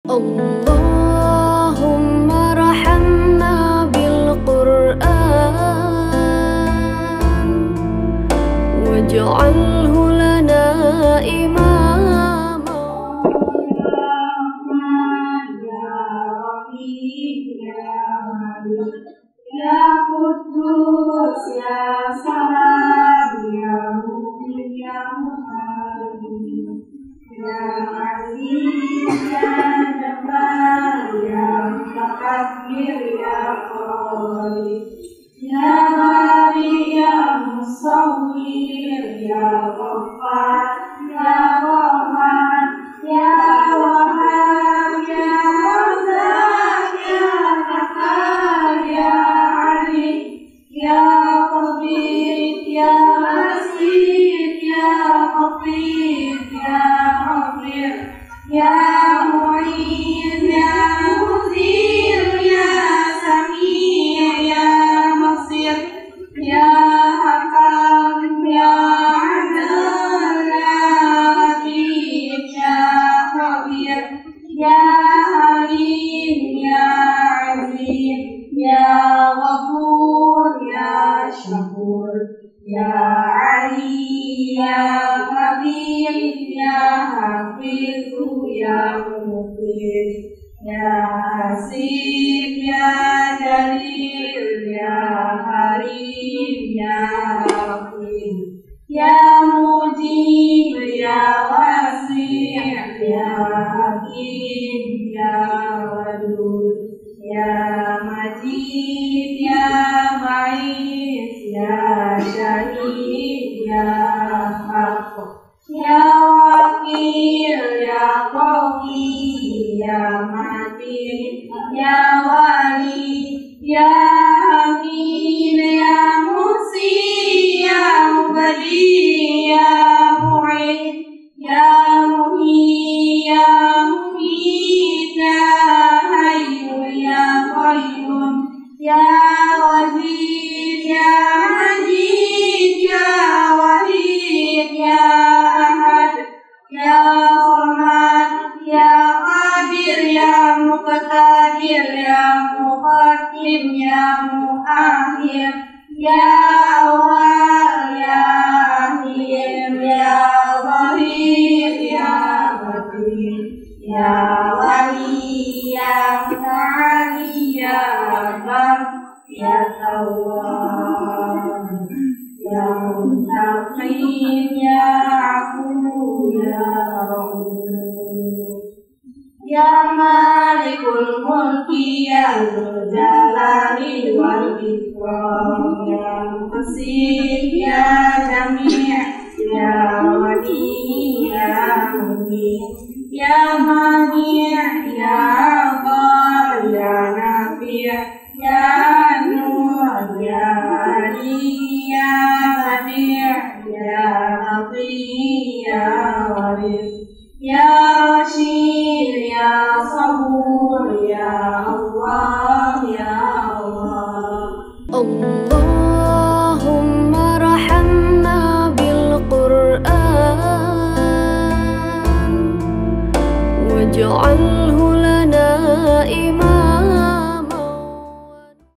اللهم ارحمنا بالقرآن واجعله لنا إماما. Ya Kudus, Ya Salam, Ya Mu'min, Ya Mu'min, Ya Aziz, Ya Jabbar, Ya Mutakabbir, Ya Qadir, Ya Ghani, Ya Musawwir, Ya Ghaffar, Ya Rahman, Ya Wahhab, Ya Razzaq, Ya Qahhar, Ya Alim, Ya Khabir, Ya Basir, Ya Latif, Ya Khabir, Ya Mu'in, Ya Mudhir, Ya Sami', Ya Basir, Ya Hakam, Ya Adil, Ya Habib, Ya Khabir, Ya Halim, Ya Azim, Ya Ghafur, Ya Shakur, Ya Ali, Ya Kabir, Ya Hafiz, Ya Muqir, Ya Hasib, Ya Jalil, Ya Harim, Ya Rahim, Ya Mujib, Ya Wasi', Ya Hakim, Ya Wadud, Ya Majid, Ya Ba'is, Ya Syahid, Ya Haq, Ya Wakil, Ya Qawi, Ya Matin, Ya Wali, Ya Amin, Ya Musi, Ya Mubadi, Ya Mu'in, Ya Muhi, Ya Mumit, Ya Hayyu, Ya Qayyum, Ya Wajid, Ya Majid, Ya Wahid, Ya Ahad, Ya Samad, Ya Qadir, Ya Muqtadir, Ya Muqaddim, Ya Muakhir, Ya Awwal, Ya Akhir, Ya Zahir, Ya Batin, Ya Wali, Ya Muta'ali, Ya Bar, Ya Tawwab, Ya Muntaqim, Ya Afu, Ya Rahum, Ya Malikul Mulki, Ya Dzul Jalali wal Ikram, Ya Muqsit, Ya Jami', Ya Wali, Ya Mu'min, Ya Mani', Ya Ghafar, Ya Nafi', Ya Nur, Ya Ali, Ya Badi', Ya Latif, Ya Waris, Ya Rashid, Ya Sabur, Ya Allah, Ya Allah.